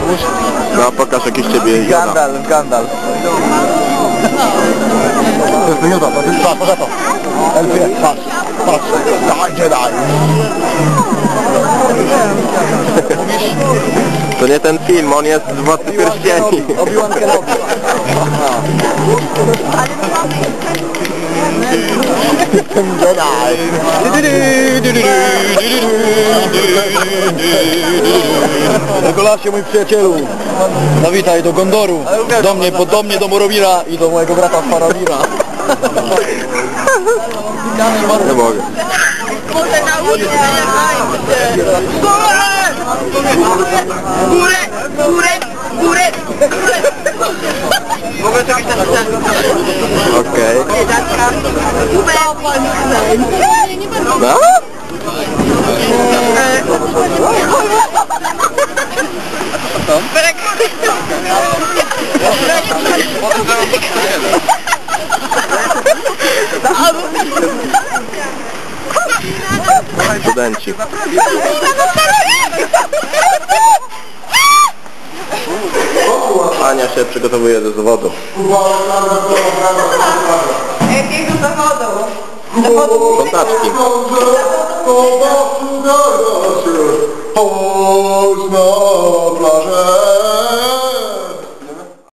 Gandalf. No pokaż jakiś ciebie Yoda. Gandalf. To jest Yoda, to jest patrz na to. Elfie, patrz. Daj, Jedi. To nie ten film, on jest z Władcy Pierścieni. Obi-Wan Kenobi. Legolasie, mój przyjacielu, zawitaj do Gondoru, do mnie, do Boromira i do mojego brata Faramira. Nie mogę. Górę! Mogę zrobić ten. Okej. No? Studenci. Ania się przygotowuje do zawodu. Jakiego zawodu? Kontaczki. Chodź na plażę.